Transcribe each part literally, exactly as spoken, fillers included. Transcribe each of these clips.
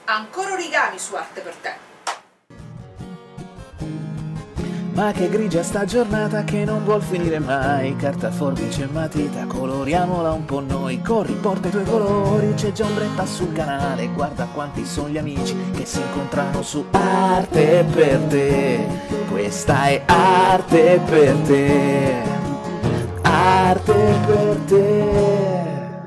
ancora origami su Arte per te. Ma che grigia sta giornata che non vuol finire mai. Carta, forbice e matita, coloriamola un po' noi. Corri, porta i tuoi colori, c'è già ombretta sul canale. Guarda quanti sono gli amici che si incontrano su Arte per te. Questa è Arte per te. Arte per te.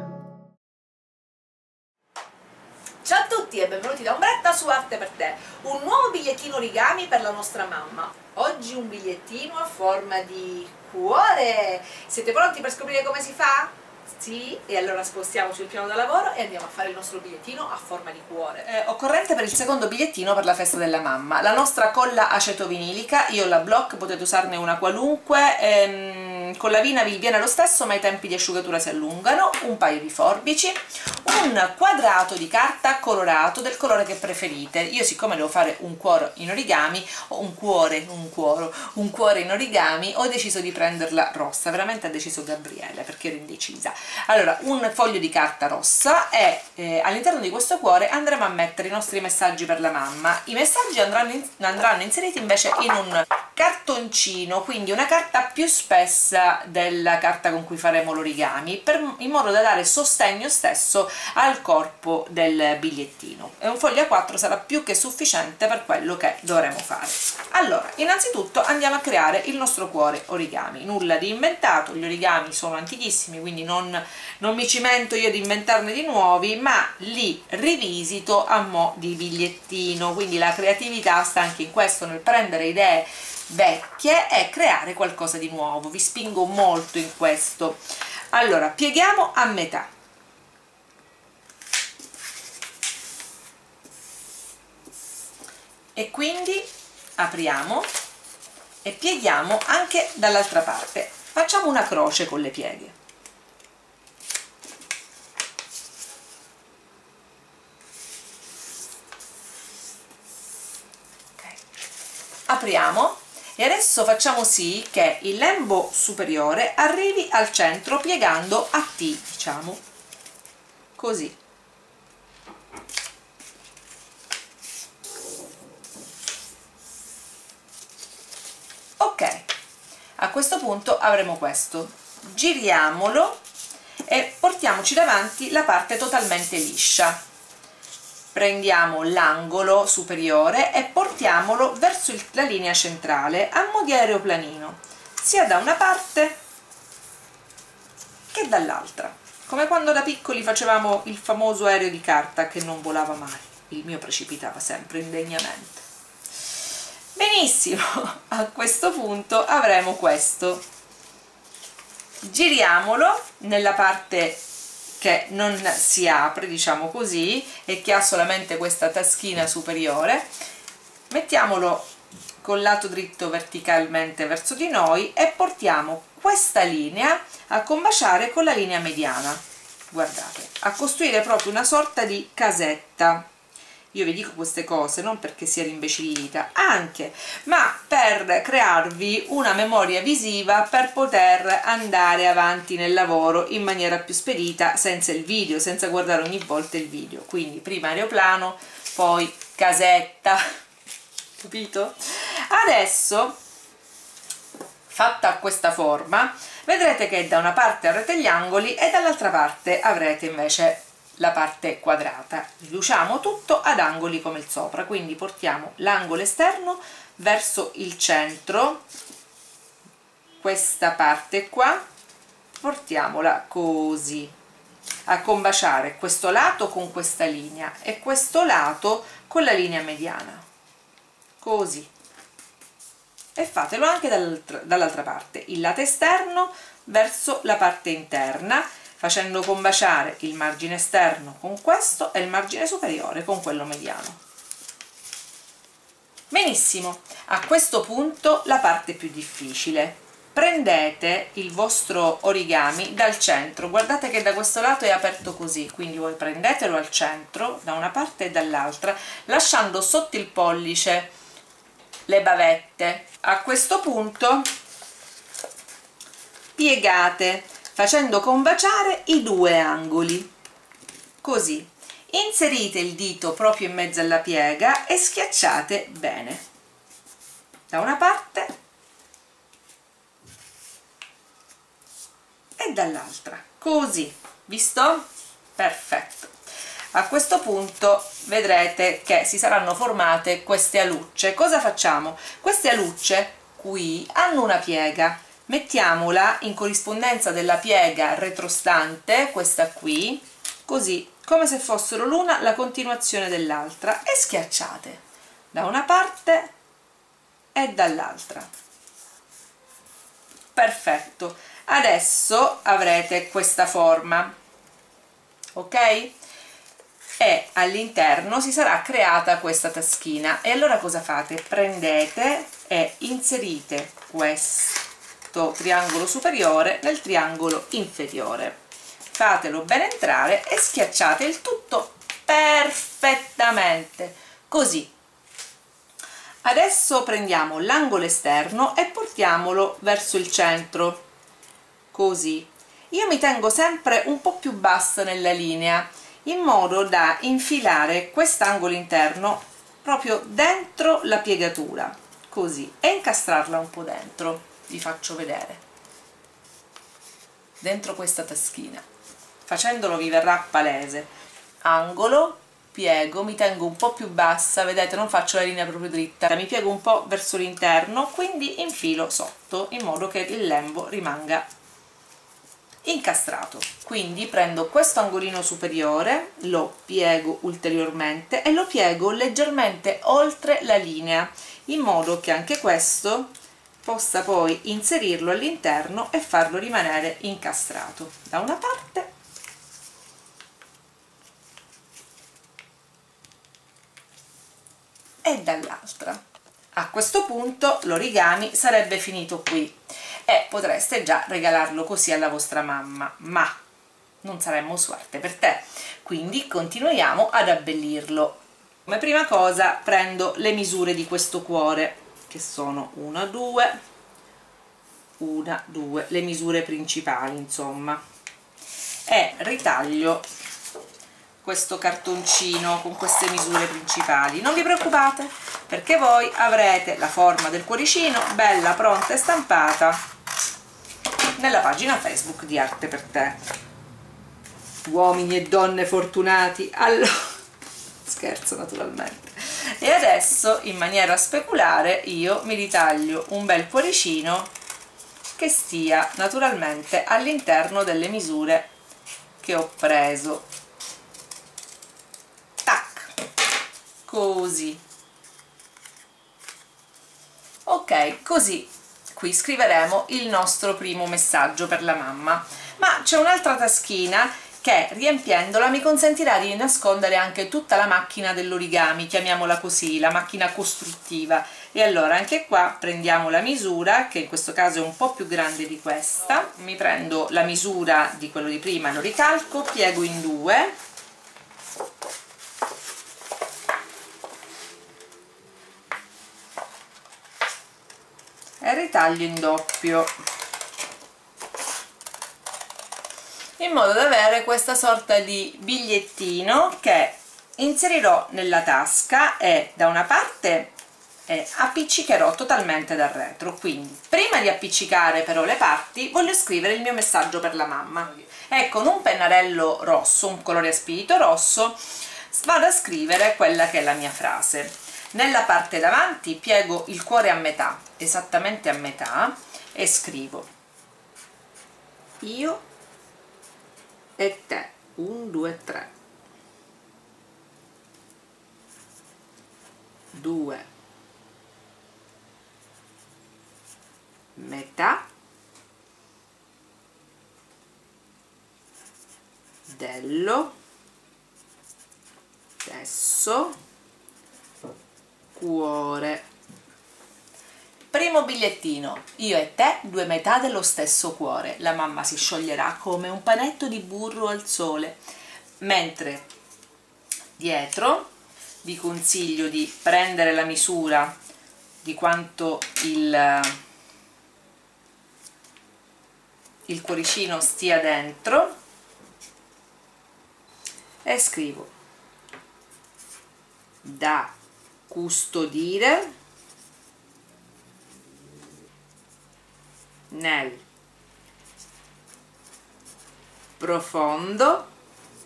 Ciao a tutti e benvenuti da Ombretta su Arte per te, un nuovo bigliettino origami per la nostra mamma. Oggi un bigliettino a forma di cuore. Siete pronti per scoprire come si fa? Sì? E allora spostiamoci il piano da lavoro e andiamo a fare il nostro bigliettino a forma di cuore. Eh, occorrente per il secondo bigliettino per la festa della mamma: la nostra colla acetovinilica, io la Block, potete usarne una qualunque. Ehm, con la vina vi viene lo stesso ma i tempi di asciugatura si allungano, un paio di forbici, un quadrato di carta colorato del colore che preferite. Io, siccome devo fare un cuore in origami, o un cuore, un cuoro, un cuore in origami, ho deciso di prenderla rossa. Veramente ha deciso Gabriele, perché ero indecisa. Allora, un foglio di carta rossa e eh, all'interno di questo cuore andremo a mettere i nostri messaggi per la mamma. I messaggi andranno, in, andranno inseriti invece in un cartoncino, quindi una carta più spessa della carta con cui faremo l'origami, per, in modo da dare sostegno stesso al corpo del bigliettino. E un foglio A quattro sarà più che sufficiente per quello che dovremo fare. Allora, innanzitutto andiamo a creare il nostro cuore origami. Nulla di inventato, gli origami sono antichissimi, quindi non, non mi cimento io di inventarne di nuovi, ma li rivisito a mo' di bigliettino. Quindi la creatività sta anche in questo, nel prendere idee vecchie e creare qualcosa di nuovo. Vi spingo molto in questo. Allora, pieghiamo a metà. E quindi apriamo e pieghiamo anche dall'altra parte. Facciamo una croce con le pieghe. Okay. Apriamo e adesso facciamo sì che il lembo superiore arrivi al centro piegando a T, diciamo così. Ok, a questo punto avremo questo. Giriamolo e portiamoci davanti la parte totalmente liscia. Prendiamo l'angolo superiore e portiamolo verso il, la linea centrale a mo' di aeroplanino, sia da una parte che dall'altra, come quando da piccoli facevamo il famoso aereo di carta che non volava mai. Il mio precipitava sempre indegnamente. Benissimo, a questo punto avremo questo. Giriamolo nella parte che non si apre, diciamo così, e che ha solamente questa taschina superiore. Mettiamolo col lato dritto verticalmente verso di noi e portiamo questa linea a combaciare con la linea mediana. Guardate, a costruire proprio una sorta di casetta. Io vi dico queste cose non perché sia rimbecillita, anche, ma per crearvi una memoria visiva per poter andare avanti nel lavoro in maniera più spedita, senza il video, senza guardare ogni volta il video. Quindi prima aeroplano, poi casetta, capito? Adesso, fatta questa forma, vedrete che da una parte avrete gli angoli e dall'altra parte avrete invece la parte quadrata. Riduciamo tutto ad angoli come il sopra, quindi portiamo l'angolo esterno verso il centro, questa parte qua, portiamola così, a combaciare questo lato con questa linea e questo lato con la linea mediana, così. E fatelo anche dall'altra parte, il lato esterno verso la parte interna, facendo combaciare il margine esterno con questo e il margine superiore con quello mediano. Benissimo, a questo punto la parte più difficile. Prendete il vostro origami dal centro, guardate che da questo lato è aperto così, quindi voi prendetelo al centro da una parte e dall'altra, lasciando sotto il pollice le bavette. A questo punto piegate, facendo combaciare i due angoli, così. inserite il dito proprio in mezzo alla piega e schiacciate bene da una parte e dall'altra, così, visto? Perfetto. A questo punto vedrete che si saranno formate queste alucce. Cosa facciamo? Queste alucce qui hanno una piega, mettiamola in corrispondenza della piega retrostante, questa qui, così come se fossero l'una la continuazione dell'altra, e schiacciate da una parte e dall'altra. Perfetto. Adesso avrete questa forma, ok? E all'interno si sarà creata questa taschina. E allora cosa fate? Prendete e inserite questo triangolo superiore nel triangolo inferiore, fatelo ben entrare e schiacciate il tutto perfettamente, così. Adesso prendiamo l'angolo esterno e portiamolo verso il centro, così. Io mi tengo sempre un po' più bassa nella linea, in modo da infilare quest'angolo interno proprio dentro la piegatura, così, e incastrarla un po' dentro. Vi faccio vedere, dentro questa taschina. Facendolo vi verrà palese. Angolo, piego, mi tengo un po' più bassa, vedete, non faccio la linea proprio dritta, mi piego un po' verso l'interno, quindi infilo sotto in modo che il lembo rimanga incastrato. Quindi prendo questo angolino superiore, lo piego ulteriormente e lo piego leggermente oltre la linea, in modo che anche questo possa poi inserirlo all'interno e farlo rimanere incastrato da una parte e dall'altra. A questo punto l'origami sarebbe finito qui e potreste già regalarlo così alla vostra mamma, ma non saremmo suerte per te, quindi continuiamo ad abbellirlo. Come prima cosa prendo le misure di questo cuore, che sono una, due, una, due, le misure principali insomma, e ritaglio questo cartoncino con queste misure principali. Non vi preoccupate, perché voi avrete la forma del cuoricino bella pronta e stampata nella pagina Facebook di Arte per Te. Uomini e donne fortunati, allora scherzo naturalmente. E adesso, in maniera speculare, io mi ritaglio un bel cuoricino che stia naturalmente all'interno delle misure che ho preso. Tac, così. Ok, così qui scriveremo il nostro primo messaggio per la mamma. Ma c'è un'altra taschina che, riempiendola, mi consentirà di nascondere anche tutta la macchina dell'origami, chiamiamola così, la macchina costruttiva. E allora anche qua prendiamo la misura, che in questo caso è un po' più grande di questa, mi prendo la misura di quello di prima, lo ricalco, piego in due e ritaglio in doppio, in modo da avere questa sorta di bigliettino che inserirò nella tasca e da una parte eh, appiccicherò totalmente dal retro. Quindi prima di appiccicare però le parti voglio scrivere il mio messaggio per la mamma e con un pennarello rosso, un colore a spirito rosso, vado a scrivere quella che è la mia frase. Nella parte davanti piego il cuore a metà, esattamente a metà, e scrivo: io e te, un, due, tre, due, metà dello stesso cuore. Primo bigliettino: io e te, due metà dello stesso cuore. La mamma si scioglierà come un panetto di burro al sole, mentre dietro vi consiglio di prendere la misura di quanto il, il cuoricino stia dentro e scrivo: da custodire nel profondo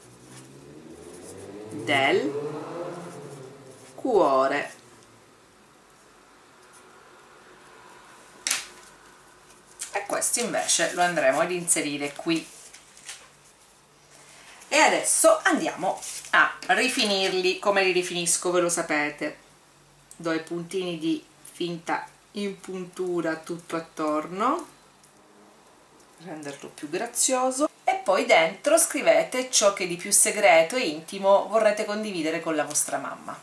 del cuore. E questo invece lo andremo ad inserire qui. E adesso andiamo a rifinirli. Come li rifinisco ve lo sapete, do i puntini di finta impuntura tutto attorno, renderlo più grazioso, e poi dentro scrivete ciò che di più segreto e intimo vorrete condividere con la vostra mamma.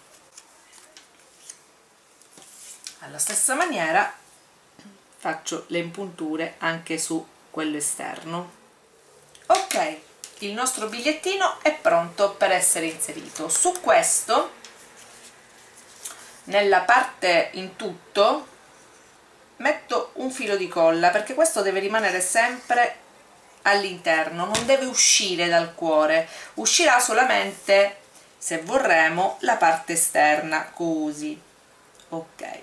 Alla stessa maniera faccio le impunture anche su quello esterno. Ok, il nostro bigliettino è pronto per essere inserito. Su questo, nella parte in tutto, metto un filo di colla, perché questo deve rimanere sempre all'interno, non deve uscire dal cuore, uscirà solamente, se vorremo, la parte esterna, così. Ok,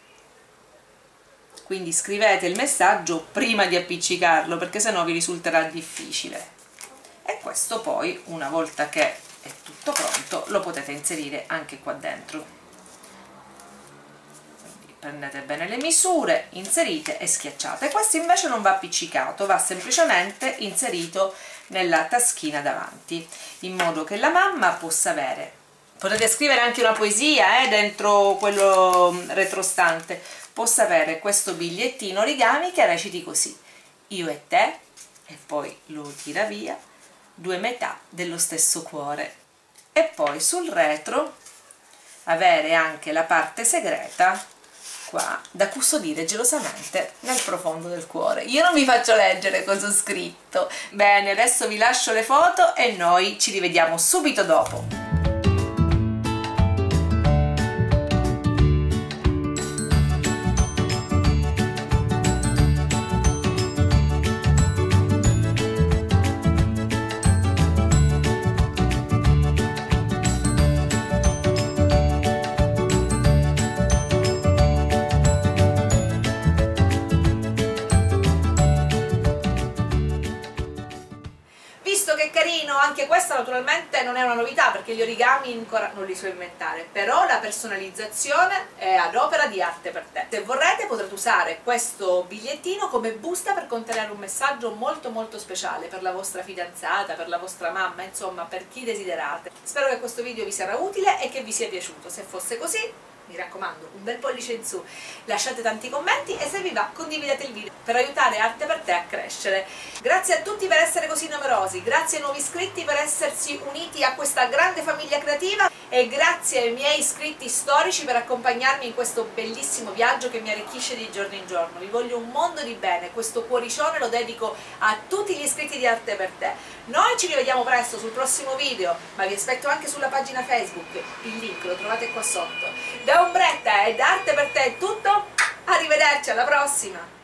quindi scrivete il messaggio prima di appiccicarlo, perché sennò vi risulterà difficile. E questo poi, una volta che è tutto pronto, lo potete inserire anche qua dentro. Prendete bene le misure, inserite e schiacciate. Questo invece non va appiccicato, va semplicemente inserito nella taschina davanti, in modo che la mamma possa avere, potete scrivere anche una poesia eh, dentro quello retrostante, possa avere questo bigliettino origami che reciti così: io e te, e poi lo tira via, due metà dello stesso cuore. E poi sul retro avere anche la parte segreta qua da custodire gelosamente nel profondo del cuore. Io non vi faccio leggere cosa ho scritto. Bene, adesso vi lascio le foto e noi ci rivediamo subito dopo. Visto che è carino, anche questa naturalmente non è una novità, perché gli origami ancora non li so inventare, però la personalizzazione è ad opera di Arte per Te. Se vorrete potrete usare questo bigliettino come busta per contenere un messaggio molto molto speciale per la vostra fidanzata, per la vostra mamma, insomma per chi desiderate. Spero che questo video vi sarà utile e che vi sia piaciuto. Se fosse così, mi raccomando, un bel pollice in su, lasciate tanti commenti e se vi va condividete il video per aiutare Arte per Te a crescere. Grazie a tutti per essere così numerosi, grazie ai nuovi iscritti per essersi uniti a questa grande famiglia creativa e grazie ai miei iscritti storici per accompagnarmi in questo bellissimo viaggio che mi arricchisce di giorno in giorno. Vi voglio un mondo di bene, questo cuoricione lo dedico a tutti gli iscritti di Arte per Te. Noi ci rivediamo presto sul prossimo video, ma vi aspetto anche sulla pagina Facebook, il link lo trovate qua sotto. Da Ombretta e da Arte per Te è tutto, arrivederci, alla prossima!